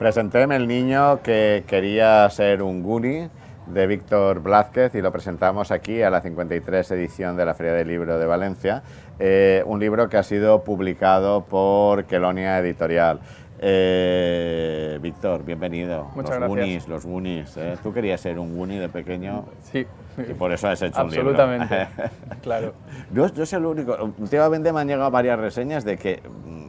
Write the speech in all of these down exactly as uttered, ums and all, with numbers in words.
Presentéme El niño que quería ser un Goonie, de Víctor Blázquez, y lo presentamos aquí a la cincuenta y tres edición de la Feria del Libro de Valencia, eh, un libro que ha sido publicado por Quelonia Editorial. Eh, Víctor, bienvenido. Muchas los gracias. Goonies, los Goonies. ¿eh? ¿Tú querías ser un Goonie de pequeño? Sí. Y por eso has hecho un libro. Absolutamente, claro. Yo, yo soy el único. Últimamente me han llegado varias reseñas de que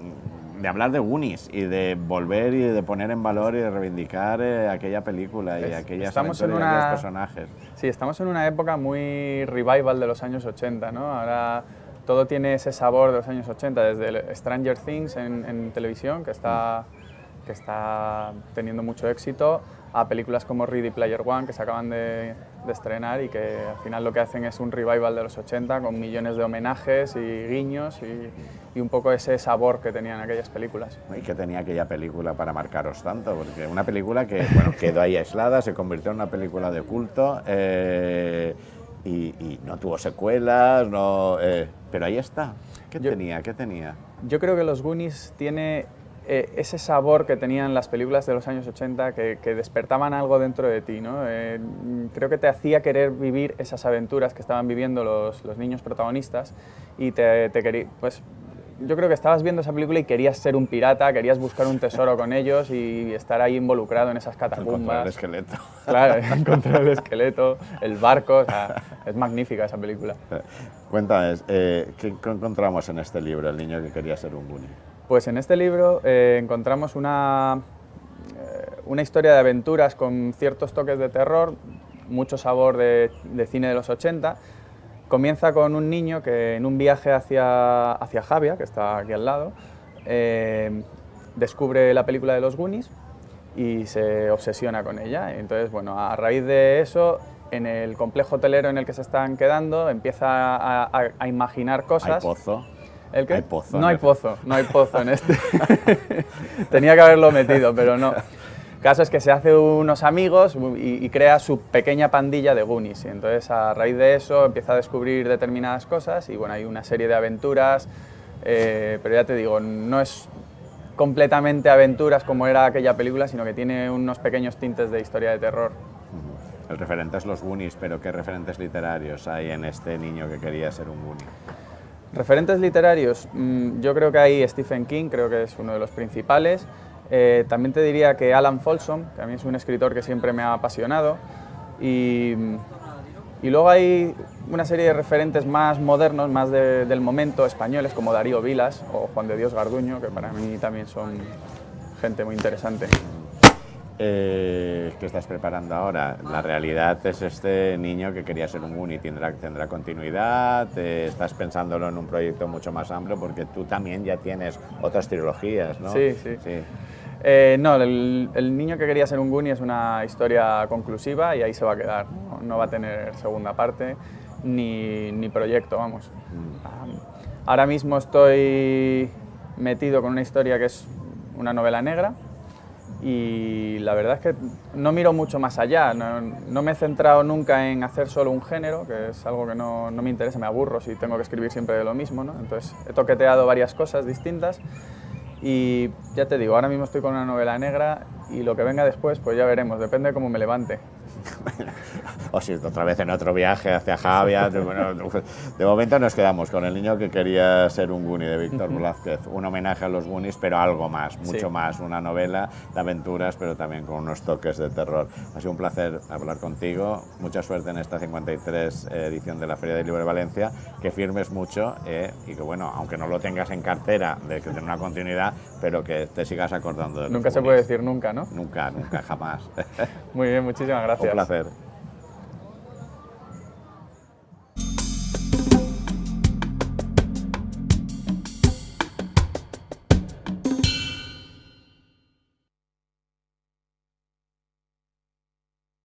de hablar de Goonies y de volver y de poner en valor y de reivindicar eh, aquella película y Es, aquellas estamos aventuras en y una, aquellos personajes. Sí, estamos en una época muy revival de los años ochenta, ¿no? Ahora todo tiene ese sabor de los años ochenta, desde el Stranger Things en, en televisión, que está, que está teniendo mucho éxito, a películas como Ready Player One, que se acaban de, de estrenar y que al final lo que hacen es un revival de los ochenta con millones de homenajes y guiños y, y un poco ese sabor que tenían aquellas películas. ¿Y qué tenía aquella película para marcaros tanto? Porque una película que bueno, quedó ahí aislada, se convirtió en una película de culto eh, y, y no tuvo secuelas, no, eh, pero ahí está. ¿Qué yo, tenía? ¿Qué tenía? Yo creo que Los Goonies tiene Eh, ese sabor que tenían las películas de los años ochenta que, que despertaban algo dentro de ti, ¿no? Eh, creo que te hacía querer vivir esas aventuras que estaban viviendo los, los niños protagonistas y te, te quería, pues yo creo que estabas viendo esa película y querías ser un pirata, querías buscar un tesoro con ellos y estar ahí involucrado en esas catacumbas. Encontrar el esqueleto. Claro, encontrar el esqueleto, el barco, o sea, es magnífica esa película. Cuéntame, eh, ¿qué encontramos en este libro, El niño que quería ser un Goonie? Pues en este libro eh, encontramos una, eh, una historia de aventuras con ciertos toques de terror, mucho sabor de, de cine de los ochenta. Comienza con un niño que en un viaje hacia, hacia Javia, que está aquí al lado, eh, descubre la película de los Goonies y se obsesiona con ella. Entonces, bueno, a raíz de eso, en el complejo hotelero en el que se están quedando, empieza a, a, a imaginar cosas. ¿Hay pozo? ¿El qué? ¿Hay pozo? No hay pozo, no hay pozo en este. Tenía que haberlo metido, pero no. El caso es que se hace unos amigos y, y crea su pequeña pandilla de Goonies. Y entonces, a raíz de eso, empieza a descubrir determinadas cosas y bueno, hay una serie de aventuras, eh, pero ya te digo, no es completamente aventuras como era aquella película, sino que tiene unos pequeños tintes de historia de terror. El referente es los Goonies, pero ¿qué referentes literarios hay en este niño que quería ser un Goonie? Referentes literarios, yo creo que hay Stephen King, creo que es uno de los principales. Eh, también te diría que Alan Folsom, que a mí es un escritor que siempre me ha apasionado. Y, y luego hay una serie de referentes más modernos, más de, del momento, españoles, como Darío Vilas o Juan de Dios Garduño, que para mí también son gente muy interesante. Eh, ¿Qué estás preparando ahora? La realidad es este niño que quería ser un Goonie, ¿tendrá, tendrá continuidad? Eh, ¿Estás pensándolo en un proyecto mucho más amplio? Porque tú también ya tienes otras trilogías, ¿no? Sí, sí. sí. Eh, no, el, el niño que quería ser un Goonie es una historia conclusiva y ahí se va a quedar. No, no va a tener segunda parte ni, ni proyecto, vamos. Mm. Ahora mismo estoy metido con una historia que es una novela negra. Y la verdad es que no miro mucho más allá, no, no me he centrado nunca en hacer solo un género, que es algo que no, no me interesa, me aburro si tengo que escribir siempre de lo mismo, ¿no? Entonces he toqueteado varias cosas distintas y ya te digo, ahora mismo estoy con una novela negra y lo que venga después pues ya veremos, depende de cómo me levante. O si otra vez en otro viaje hacia Javia. Bueno, de momento nos quedamos con El niño que quería ser un Goonie, de Víctor Blázquez. Un homenaje a los Goonies, pero algo más, mucho sí. más. Una novela de aventuras, pero también con unos toques de terror. Ha sido un placer hablar contigo. Mucha suerte en esta cincuenta y tres edición de la Feria del Libro de Valencia. Que firmes mucho eh, y que, bueno, aunque no lo tengas en cartera de que tenga una continuidad, pero que te sigas acordando de los Nunca Goonies. Se puede decir nunca, ¿no? Nunca, nunca, jamás. Muy bien, muchísimas gracias. Un placer.